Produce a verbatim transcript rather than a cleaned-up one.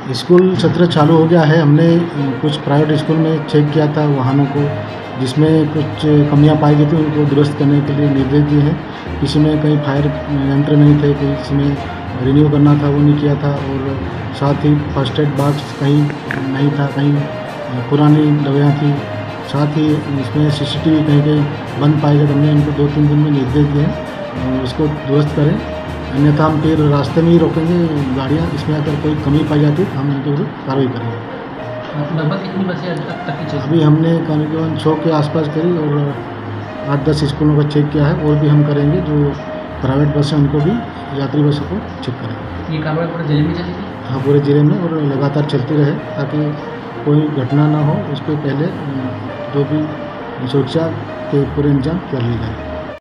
School सत्र चालू हो गया है। हमने कुछ प्राइवेट स्कूल में चेक किया था वाहनों को, जिसमें कुछ कमियां पाई गई थी, उनको दुरुस्त करने के लिए निर्देश दिए हैं। किसी में कहीं फायर यंत्र नहीं थे, किसी में रिन्यू करना था वो नहीं किया था, और साथ ही फर्स्ट एड बॉक्स कहीं नहीं था, कहीं पुरानी दवाइयाँ थी, साथ ही इसमें सीसीटीवी कहीं कहीं बंद पाए गए। हमने इनको दो तीन दिन में निर्देश दिए हैं इसको दुरुस्त करें, अन्यथा हम फिर रास्ते में ही रोकेंगे गाड़ियाँ। इसमें अगर कोई कमी पाई जाती है तो हम उनके विरुद्ध कार्रवाई करेंगे। लगभग कितनी बसें अब तक की चेक? अभी हमने करीबन छः के आसपास करी और आठ दस स्कूलों का चेक किया है, और भी हम करेंगे। जो प्राइवेट बस हैं उनको भी, यात्री बसों को चेक करेंगे। ये कार्रवाई पूरे जिले में चलेगी? हाँ, पूरे जिले में और लगातार चलती रहे, ताकि कोई घटना ना हो। उसके पहले जो भी सुरक्षा के पूरे इंतजाम कर लिए जाए।